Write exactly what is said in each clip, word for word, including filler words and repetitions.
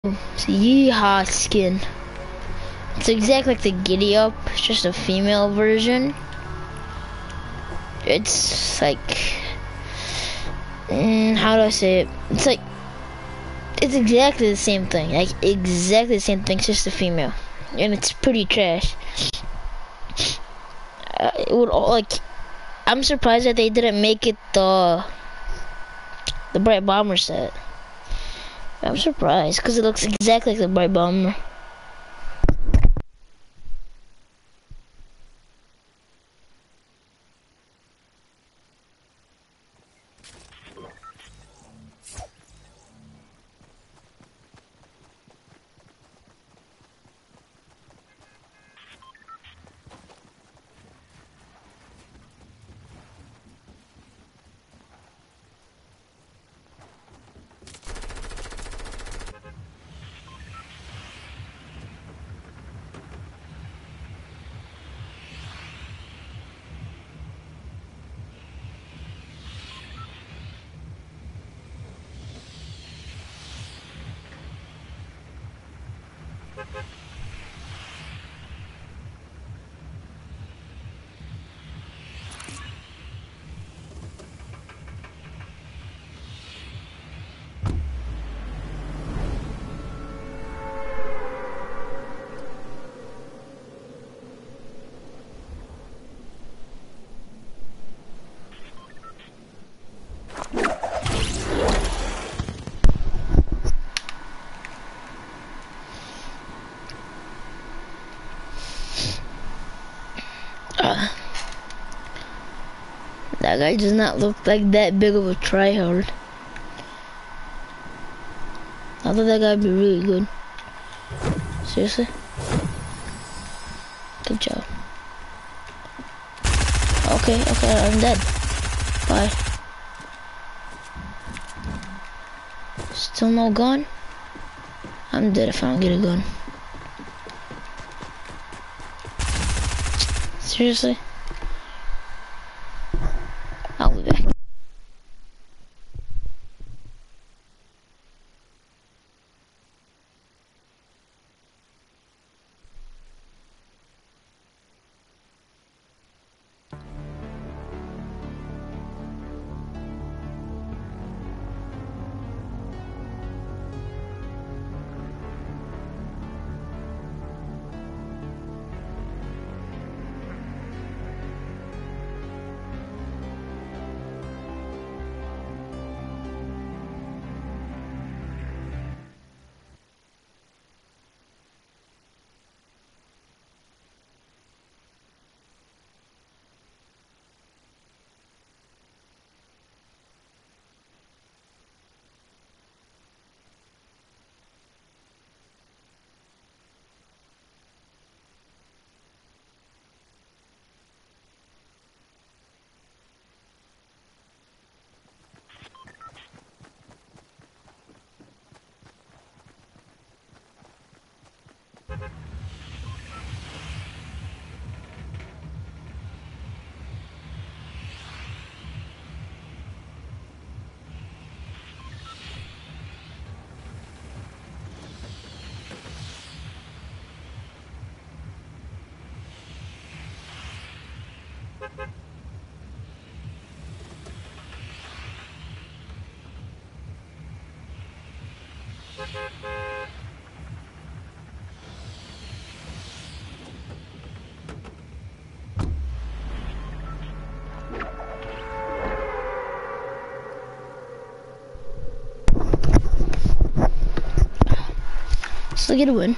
It's a Yeehaw skin. It's exactly like the Giddy Up, it's just a female version. It's like, mm, how do I say it? It's like, it's exactly the same thing. Like, exactly the same thing, it's just a female. And it's pretty trash. Uh, it would all, like, I'm surprised that they didn't make it the, the Bright Bomber set. I'm surprised, because it looks exactly like the Bright Bomber. Uh, that guy does not look like that big of a tryhard. I thought that guy would be really good. Seriously? Good job. Okay, okay, I'm dead. Bye. Still no gun? I'm dead if I don't get a gun. Seriously? I'll be back. Still get a win.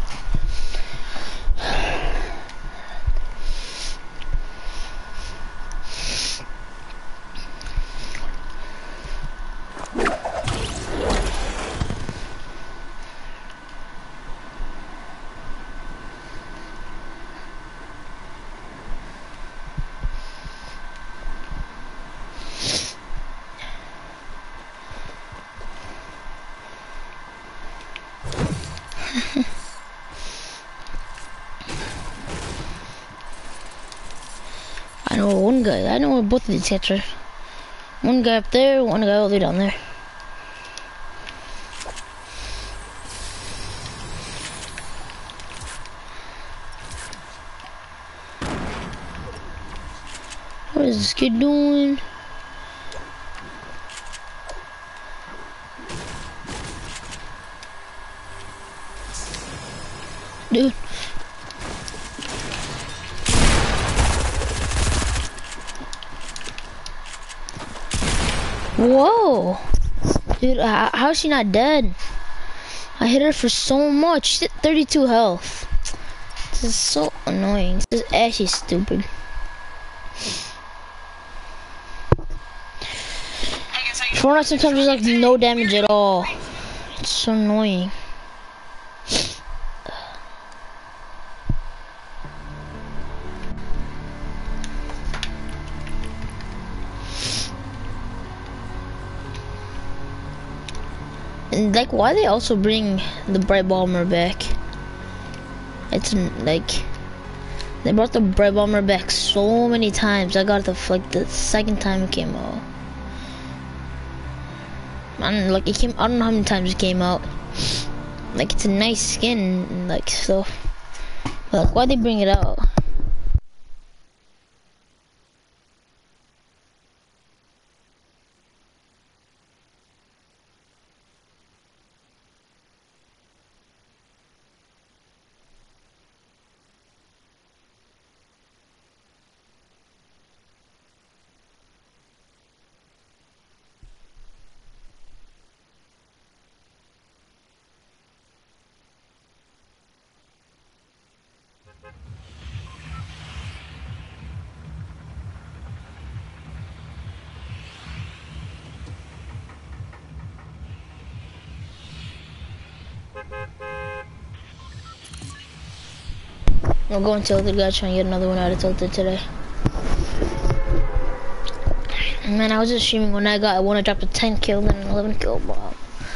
I know one guy. I know where both of these cats are. One guy up there, one guy all the way down there. What is this kid doing? Dude. Whoa. Dude, how, how's she not dead? I hit her for so much. She's at thirty-two health. This is so annoying. This is actually stupid. Fortnite sometimes there's like no damage at all. It's so annoying. And like, why they also bring the Bright Bomber back? It's like they brought the Bright Bomber back so many times. I got it the like the second time it came out. I don't know, like it came. I don't know how many times it came out. Like it's a nice skin, and like so. But like, why they bring it out? I'm going to the guy trying to get another one out of Tilted today. Man, I was just streaming when I got I want to drop a ten kill and an eleven kill bomb.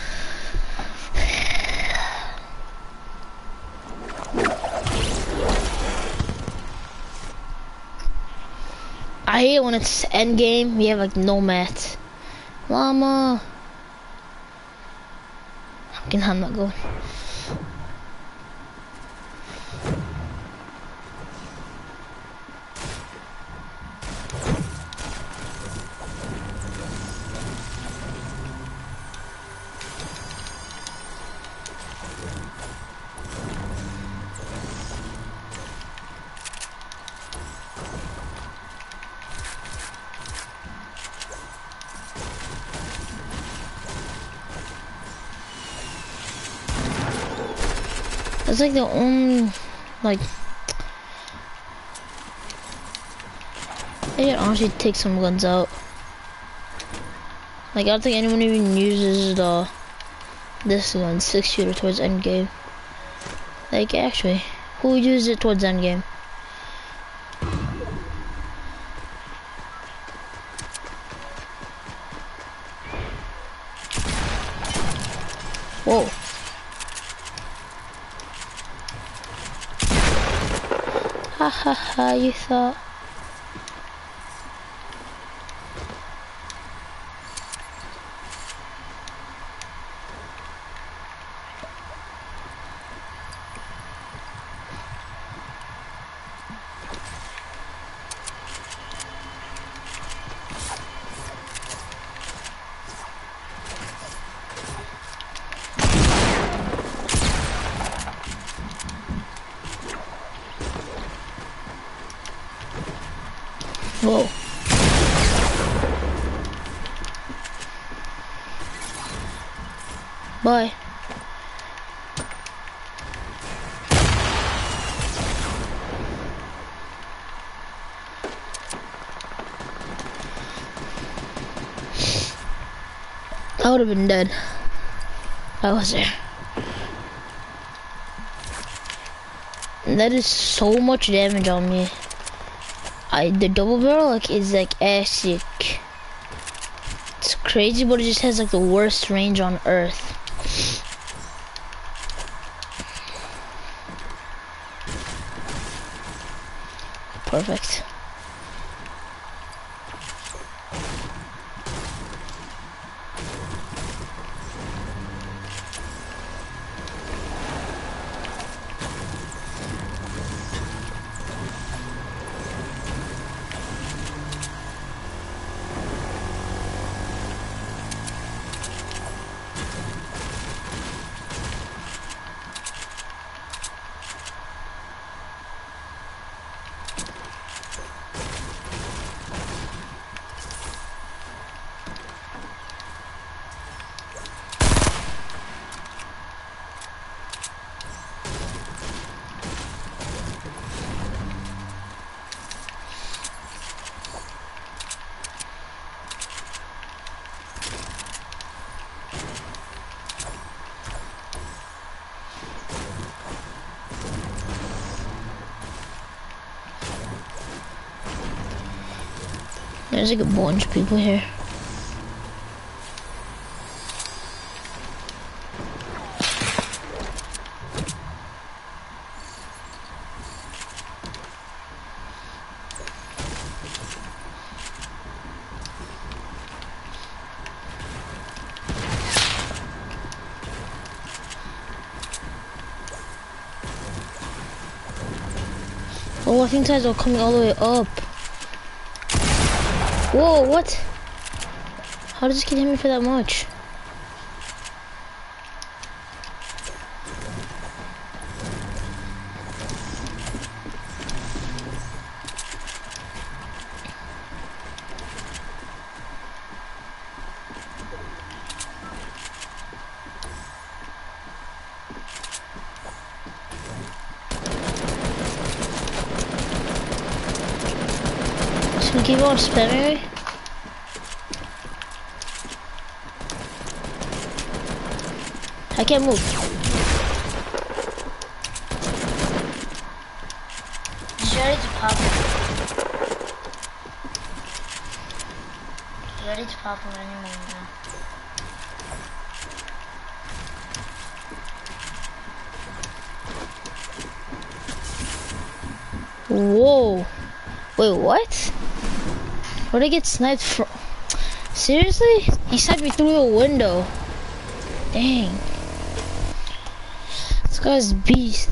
I hate it when it's end game. We have like no mats. Llama. Okay, I'm not going. It's like the only, like, I can honestly take some guns out. Like, I don't think anyone even uses the, this gun, six shooter towards end game. Like, actually, who uses it towards end game? Whoa. Ha ha ha, you thought. Whoa. Bye. I would have been dead. I was there. And that is so much damage on me. I the double barrel like is like actually it's crazy, but it just has like the worst range on earth. Perfect. There's like a bunch of people here. Oh, I think guys are coming all the way up. Whoa, what? How did this kid hit me for that much? Should we keep on spamming? I can't move. He's ready to pop him. He's ready to pop him any moment now. Whoa. Wait, what? Where'd I get sniped from? Seriously? He sniped me through the window. Dang. This guy's a beast.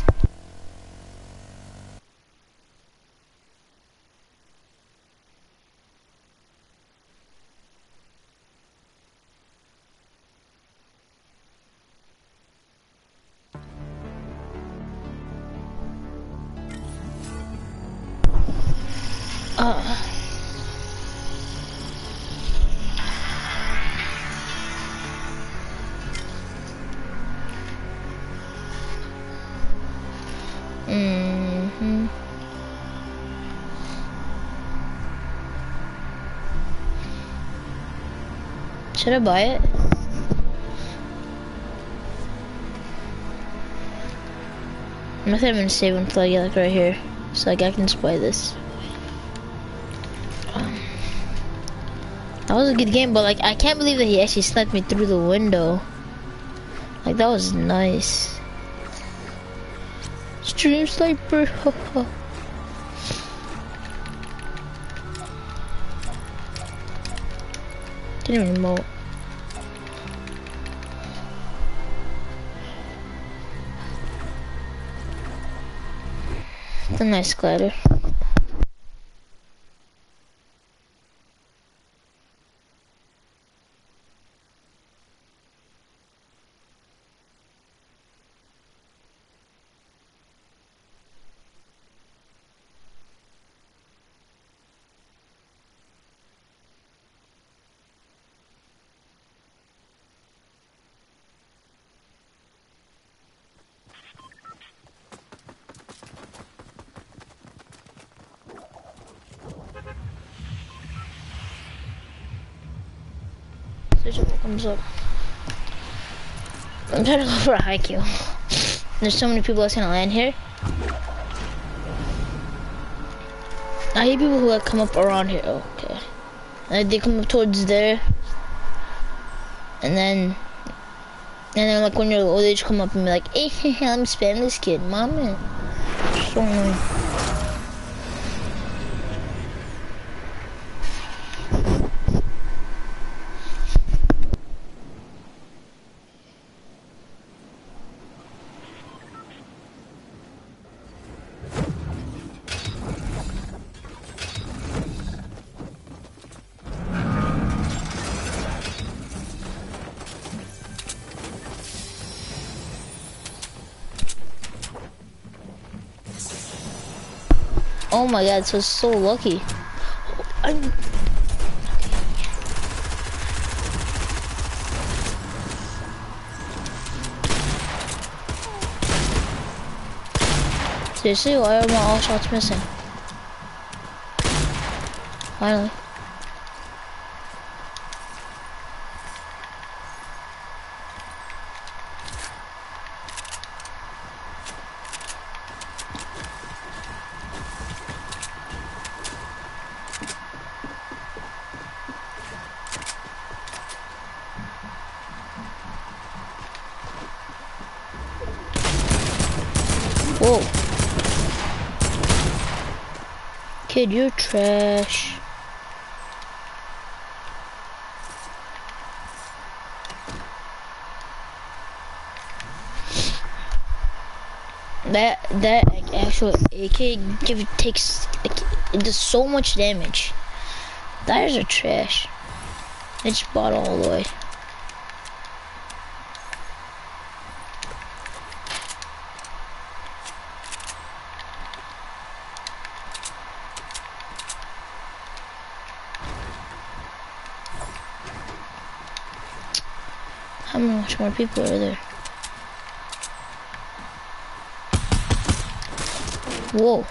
Uh. Mm-hmm. Should I buy it? I think I'm gonna save until I get like right here, so like I can just buy this. Um, that was a good game, but like I can't believe that he actually sniped me through the window. Like that was nice. Stream sniper. Didn't even emote. It's a nice glider. What comes up? I'm trying to go for a high kill. There's so many people that's gonna land here. I hate people who like come up around here. Oh, okay. Like they come up towards there, and then, and then like when you're low, they just come up and be like, "Hey, I'm spamming this kid, mama." So annoying. Oh my god, so so lucky. I'm... Seriously, why are my all shots missing? Finally. Whoa. Kid, you're trash. That that actual A K give takes it does so much damage. That is a trash. It just bought all the way. How much more people are there? Whoa.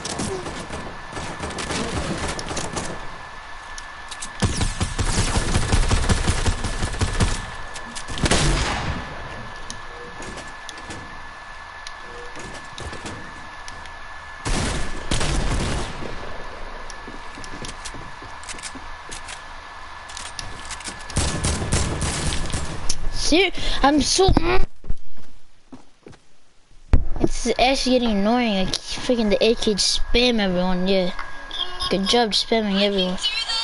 Ser- I'm so... It's actually getting annoying. Like, freaking the A K just spam everyone, yeah. Good job spamming everyone.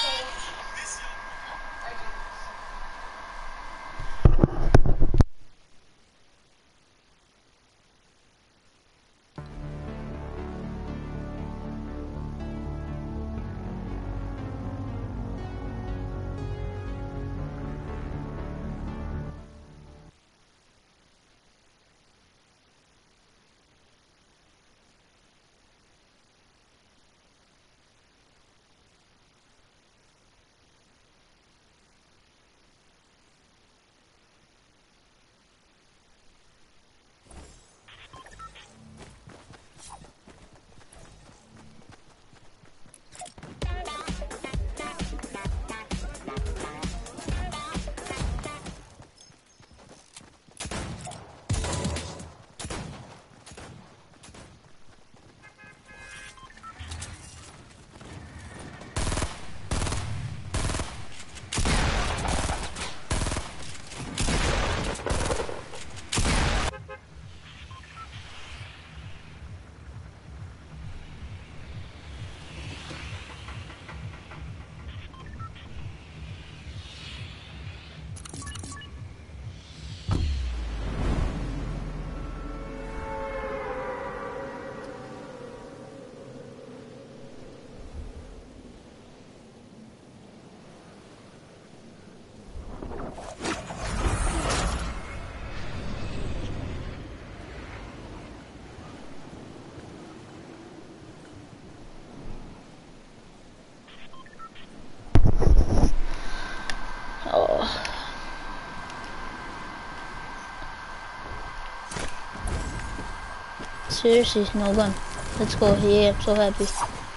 Seriously, no gun. Let's go. Yeah, I'm so happy.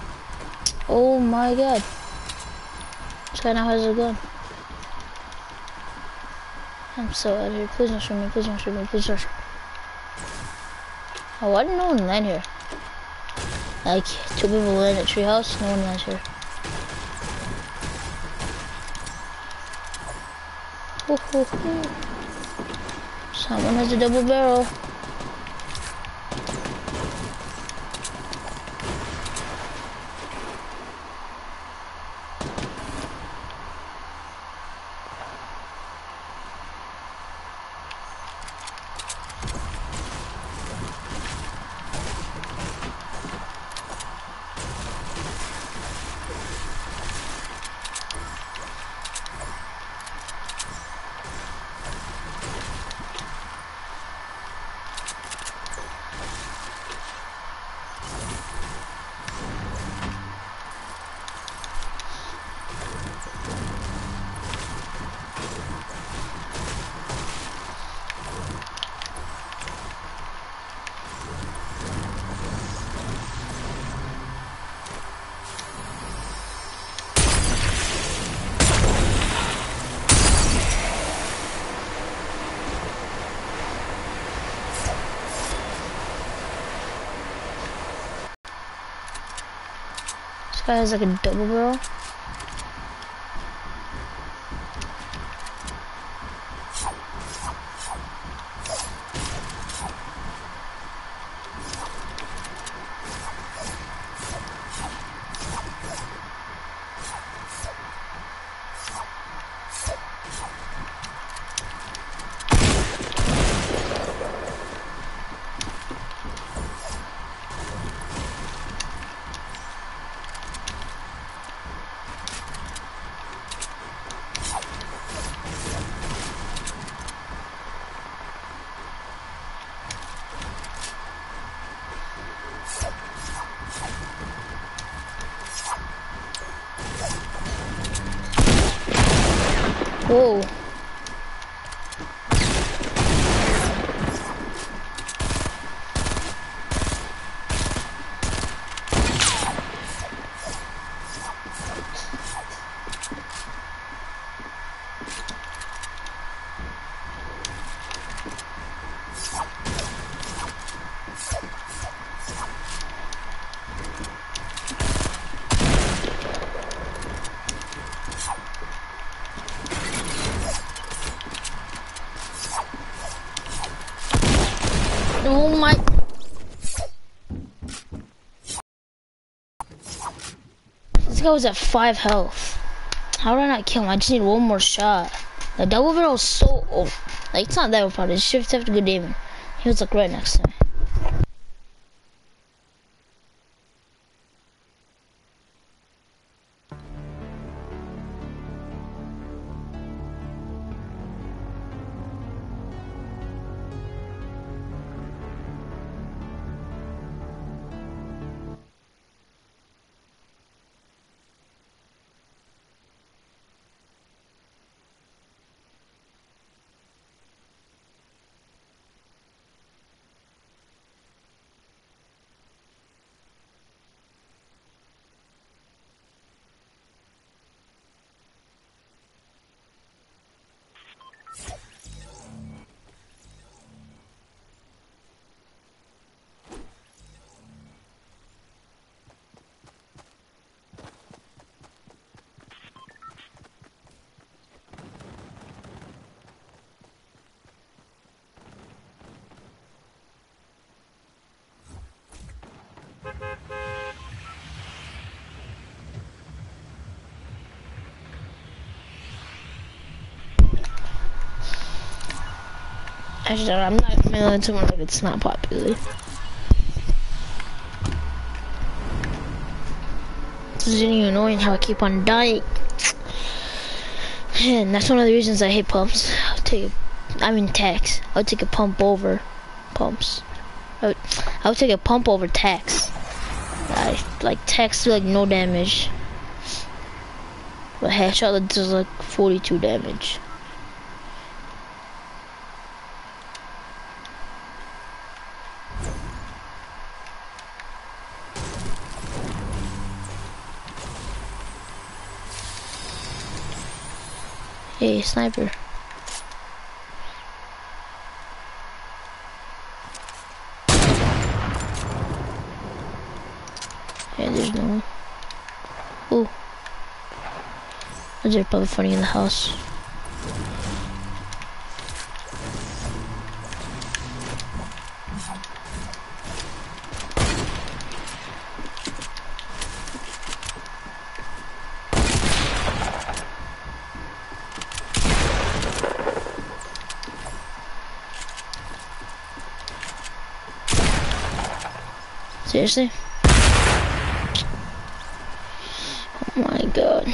Oh my god. This guy now has a gun. I'm so out of here. Please don't shoot me. Please don't shoot me. Please don't shoot me. Oh, why did no one land here? Like, two people land at treehouse, no one lands here. Hoo, hoo, hoo. Someone has a double barrel. This guy has like a double barrel. Whoa. Oh my. This guy was at five health. How did I not kill him? I just need one more shot. The double barrel was so old. Like, it's not that overpowered. It's just have to good aiming. He was like right next to me. Actually, I'm not mailing to one if it's not popular. This is really annoying how I keep on dying. And that's one of the reasons I hate pumps. I'll take, I mean tax. I'll take a pump over pumps. I would, I would take a pump over tax. I like tax do like no damage, but headshot does like forty-two damage. Hey, sniper. Yeah, there's no one. Ooh. They're probably fighting in the house. Seriously? Oh my god.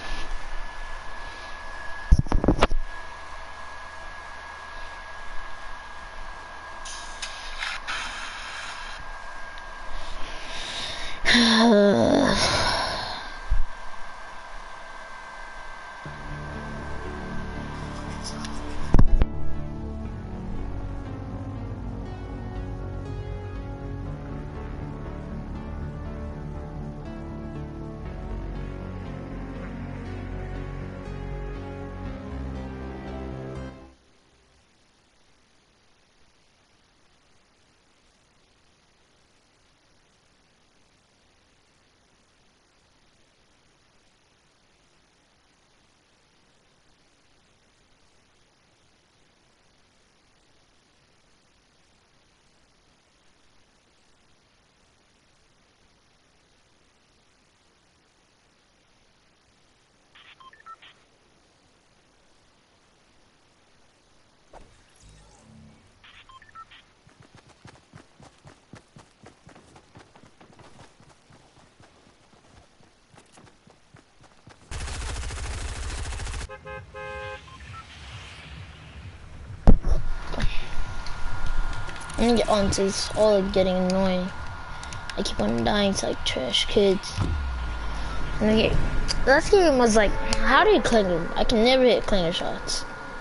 I'm gonna get on to it's all like getting annoying. I keep on dying to like trash kids. Okay, last game was like, how do you clinger? I can never hit clinger shots.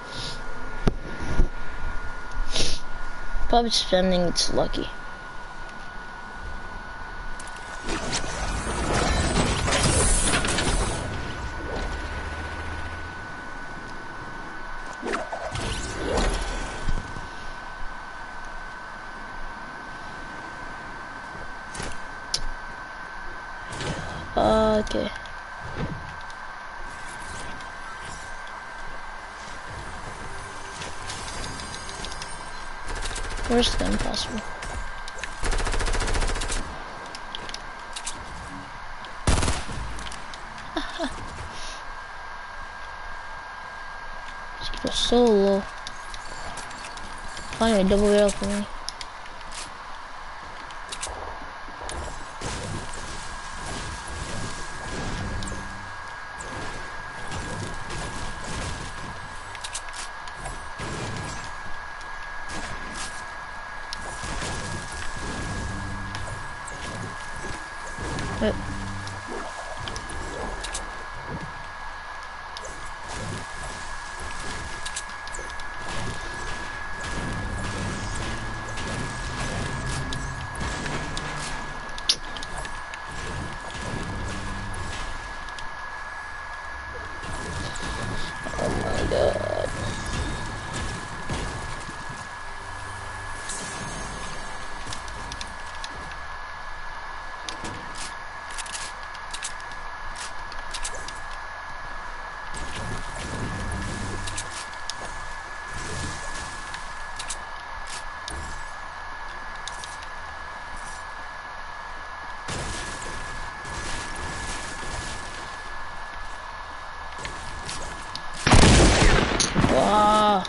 Probably spending it's lucky. Uh, okay. Worst gun possible. This was so low. Finally, double barrel for me. But oh my god. Wow.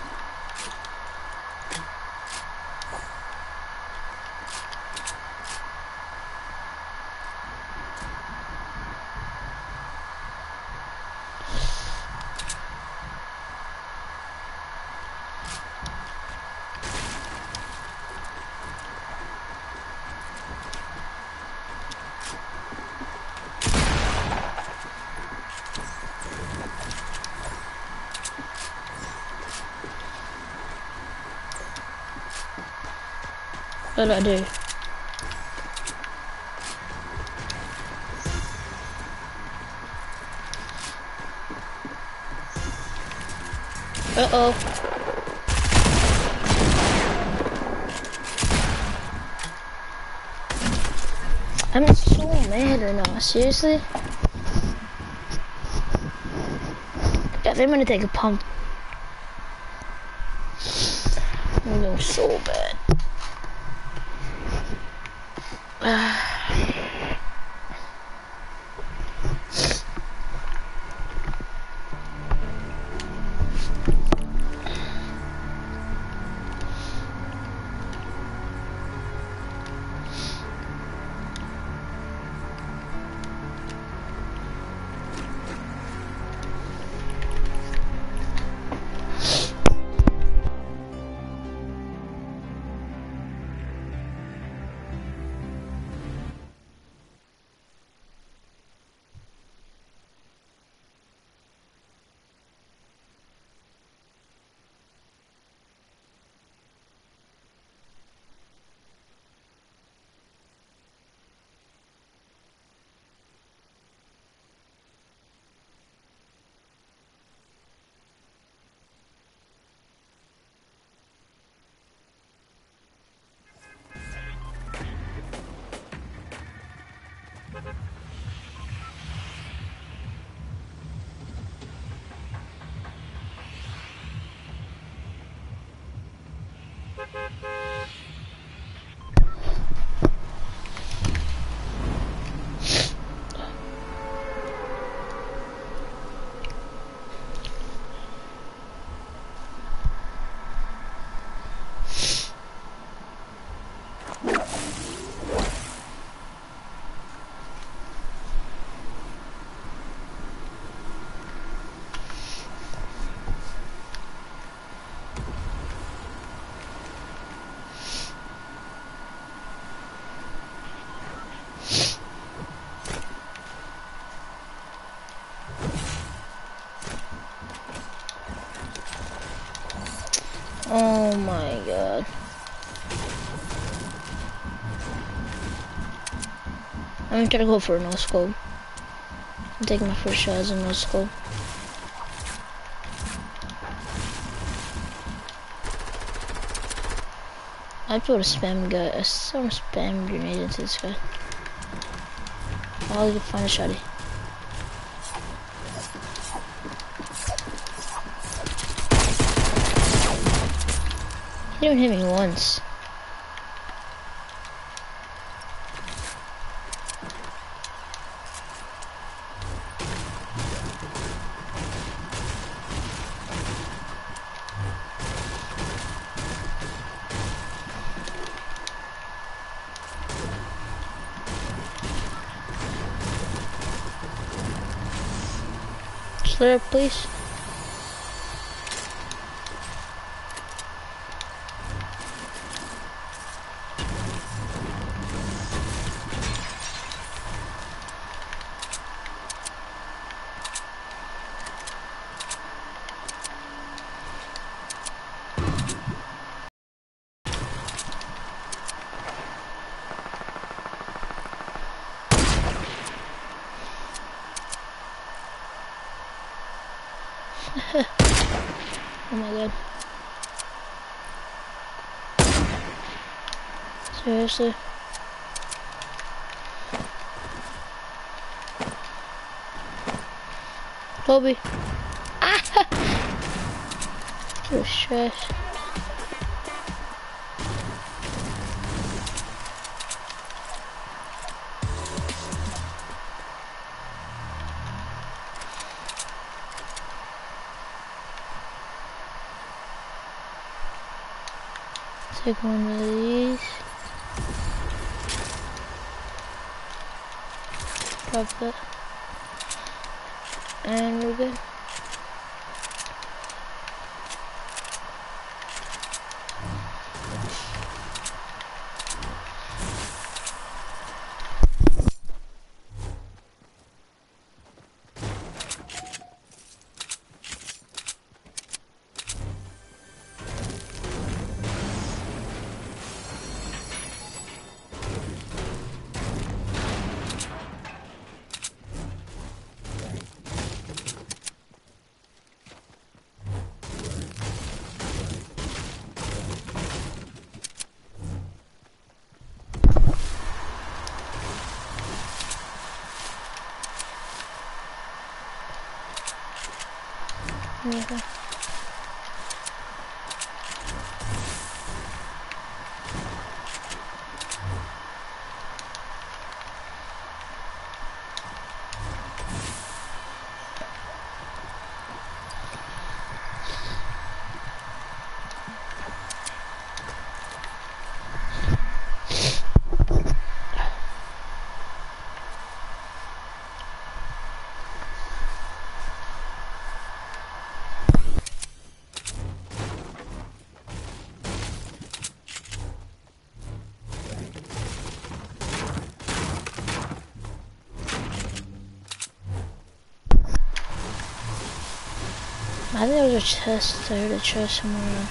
What do I do? Uh-oh. I'm so mad right now, seriously? Yeah, they're gonna take a pump. I'm doing so bad. I'm gonna go for a no scope. I'm taking my first shot as a no scope. I put a spam guy, a some spam grenade into this guy. I'll find a shotty. He didn't hit me once. Clear, please. Oh my god. Seriously? Kobe. Ah! You're trash. Take one of these. Drop it. And we're good. Yeah. I think there was a chest. I heard a chest somewhere.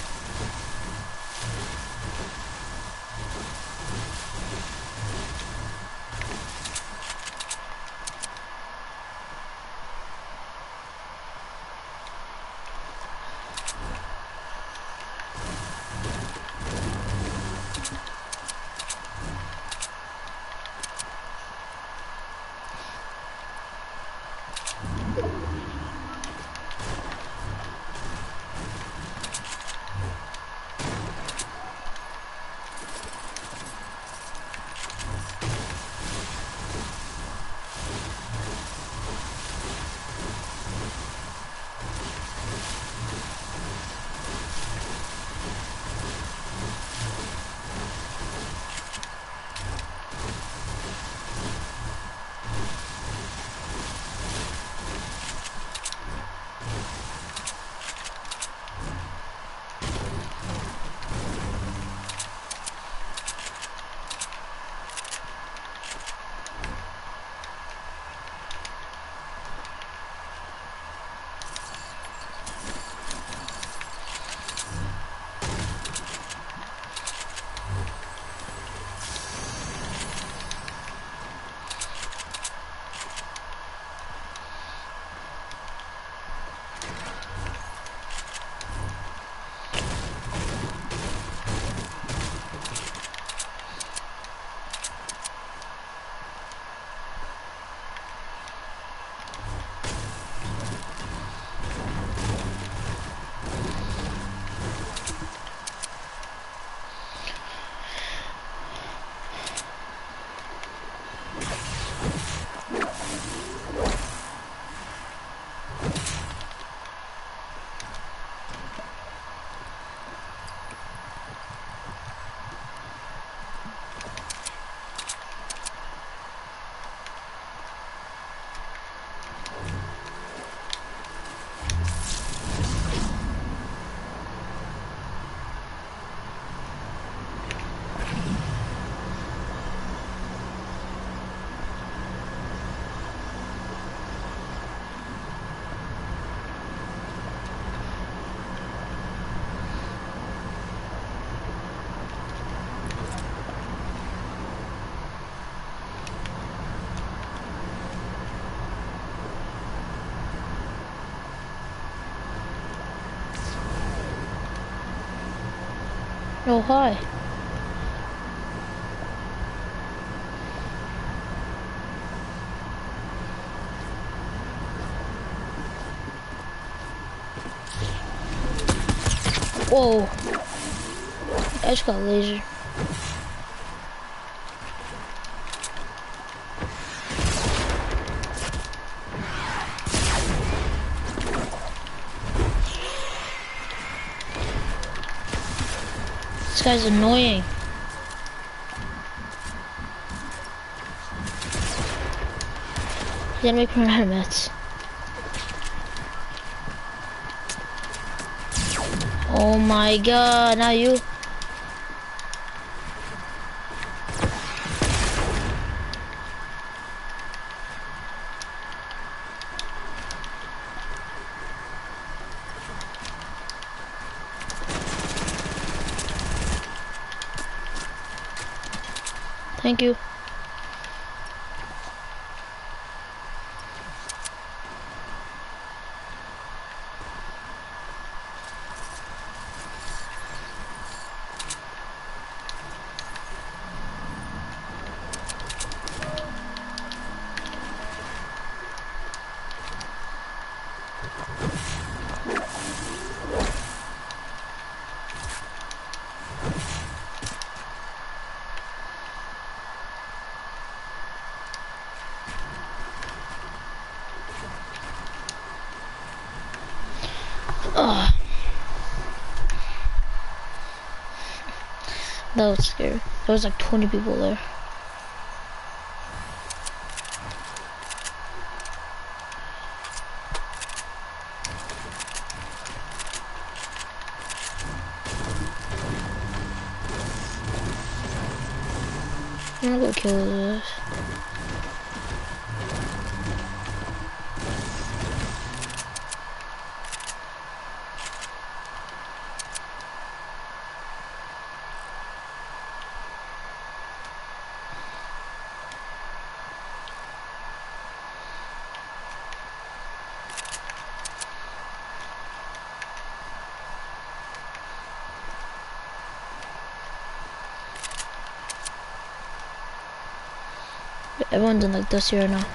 Oh, hi. Whoa. I just got laser. This guy's annoying. He's gonna make me run out of mats. Oh my god, now you. Thank you. Ugh. That was scary. There was like twenty people there. I'm gonna go kill this. Everyone's in like this here now.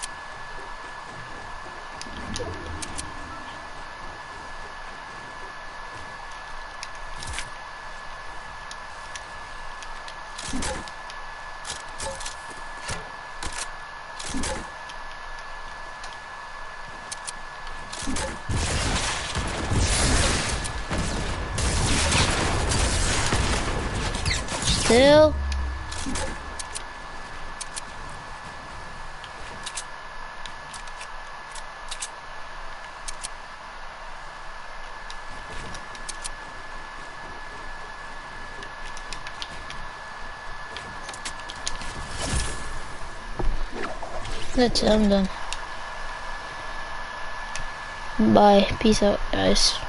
Still. That's it, I'm done. Bye. Peace out, guys.